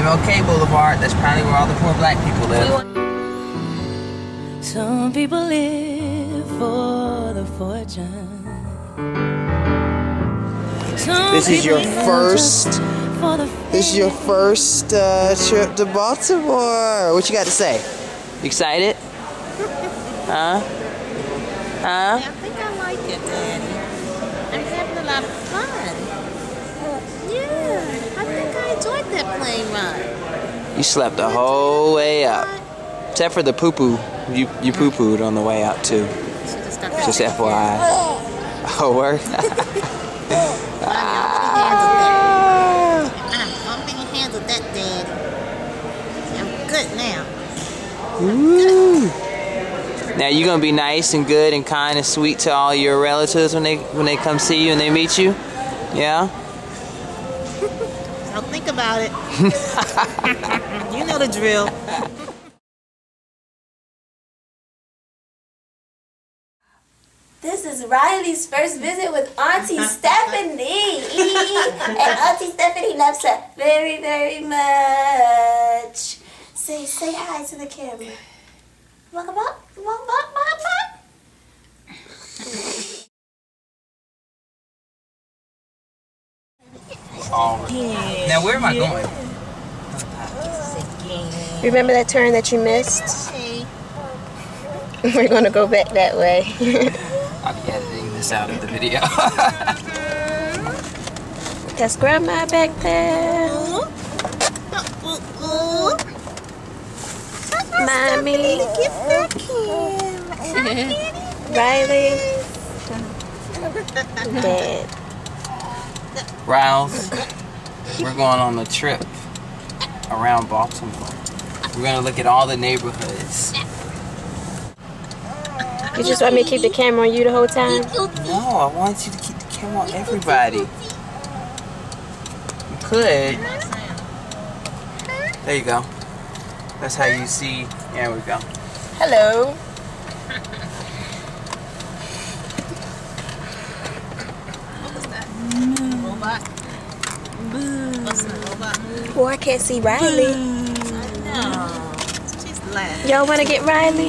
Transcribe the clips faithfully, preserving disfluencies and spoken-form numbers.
M L K Boulevard. That's probably where all the poor black people live. Some people live for the fortune. Some This is your first. for the This is your first uh, trip to Baltimore. What you got to say? You excited? Huh? Huh? I think I like it, Daddy. I'm having a lot of fun. Yeah, I think I enjoyed that plane ride. You slept the whole way up, except for the poo poo. You you poo pooed on the way out too. Just F Y I. Oh, work. I'm being handled that, Daddy. I'm good now. Woo. Now you gonna be nice and good and kind and sweet to all your relatives when they when they come see you and they meet you, yeah. I'll think about it. You know the drill. This is Riley's first visit with Auntie Stephanie. And Auntie Stephanie loves her very, very much. Say, say hi to the camera. Walk up, walk, walk, walk, walk, walk. Now, where am I going? Remember that turn that you missed? We're gonna go back that way. I'll be editing this out of the video. That's Grandma back there. Mommy. Riley. Dad. Riles, we're going on a trip around Baltimore. We're gonna look at all the neighborhoods. You just want me to keep the camera on you the whole time? No, I want you to keep the camera on everybody. You could. There you go. That's how you see. There we go. Hello. Oh, I can't see Riley. Y'all want to get Riley?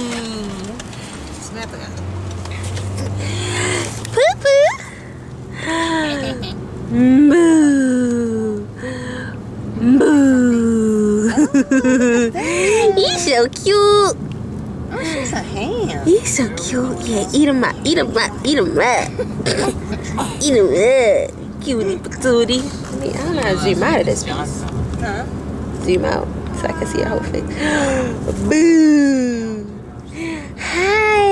Poo poo. Moo. Moo. He's so cute. Oh, she's a ham. He's so cute. Yeah, eat him up. Eat him up. Eat him up. Eat him up. Cutie patootie. I mean, I don't know how to zoom out of this piece. Huh? Zoom out so I can see your whole face. Boo. Hi.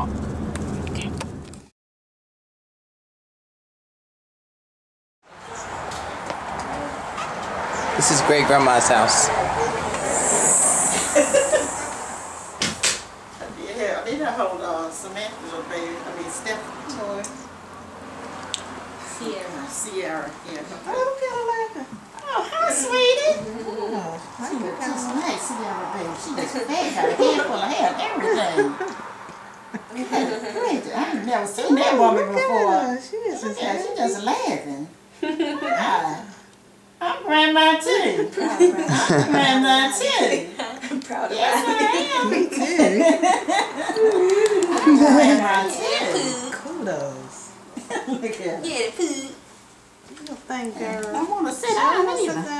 This is great grandma's house. Yeah, they done hold uh, Samantha's little baby. I mean, Stephanie's toy. Sierra. Sierra, yeah. Oh, Carolina. Oh, hi, sweetie. Oh, she looks just nice, Sierra, baby. She just fed her, head full of hair and everything. Great. I've never seen that woman before. She is just, yeah, she just laughing. Hi. I'm grandma too. I'm grandma too. I'm proud of Yes, that. I am. Me too. I'm grandma too. Kudos. Look at her. Yeah, the poo. Thank girl. I want to sit down either. No.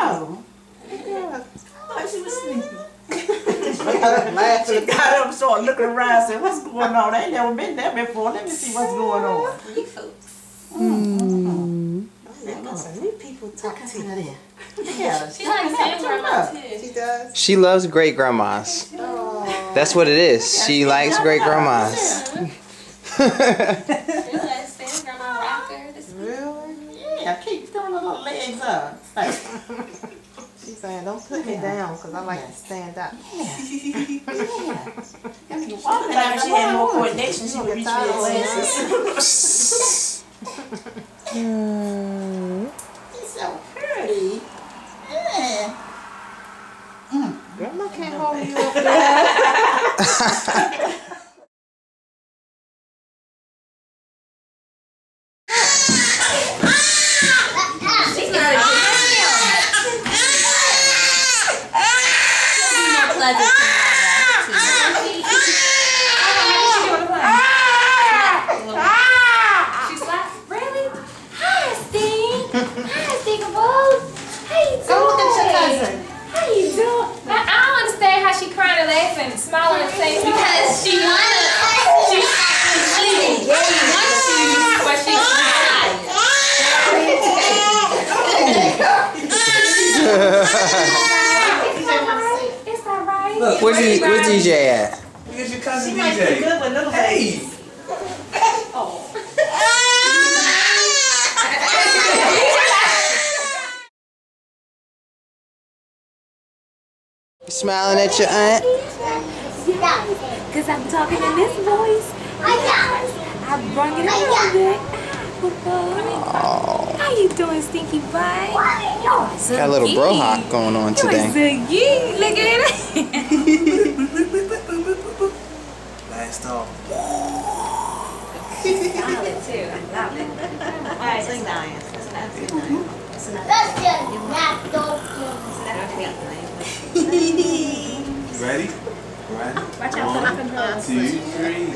Oh, she was sleeping. I got up, started looking around, and said, "What's going on? I ain't never been there before. Let me see what's going on." You folks. Mm. New people talk to you. Yeah, She likes saying grandma too. She does. She loves great grandmas. Oh. That's what it is. She likes great grandmas. She likes saying grandma rocker. Really? Yeah, keep throwing her little legs up. She's saying, don't put me down because I like to stand up. Yeah. Yeah. If she had more coordination, she would reach for your glasses. She's so pretty. Yeah. Mm. Grandma can't hold you up there. where's, D, where's D J at? Look at your cousin She D might be J. good with little Hey. babies. You smiling at your aunt? Because I'm talking in this voice. I brung it a little bit. Oh. How you doing, Stinky Butt? Oh, so Got a little bro hop going on today. Ziggy. Look at it. Last off. Solid, too. I love it. All right, sing Diane. Ready? Ready? Watch out for my controls. Two, three.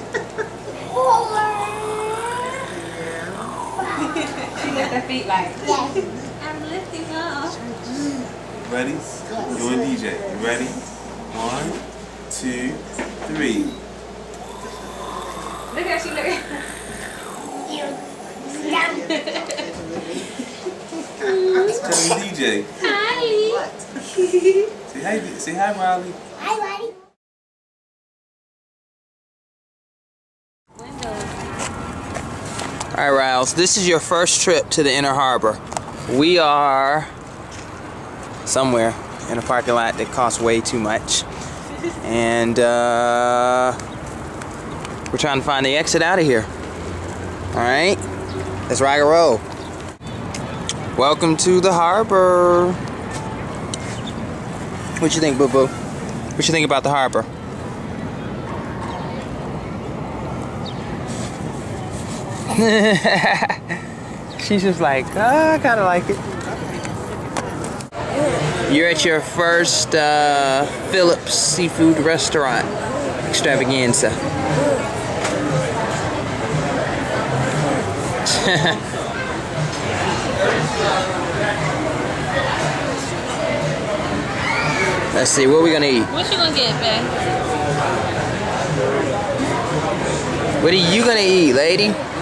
She lift her feet like, I'm lifting up. Ready? You and D J. You ready? One, two, three. Look at she look at It's Cousin D J. Hi. Say hi, say hi, Riley. Hi, Riley. All right, Riles, this is your first trip to the Inner Harbor. We are somewhere in a parking lot that costs way too much. And uh, we're trying to find the exit out of here. All right, let's rock and roll. Welcome to the harbor. What you think, boo-boo? What you think about the harbor? She's just like, oh, I kind of like it. You're at your first uh, Phillips Seafood Restaurant extravaganza. Let's see, what are we gonna eat? What you gonna get, babe? What are you gonna eat, lady?